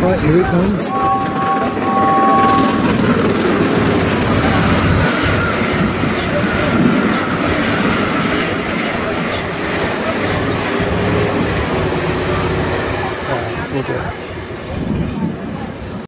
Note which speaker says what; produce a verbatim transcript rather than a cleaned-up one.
Speaker 1: Right, here it comes. Oh, look at that.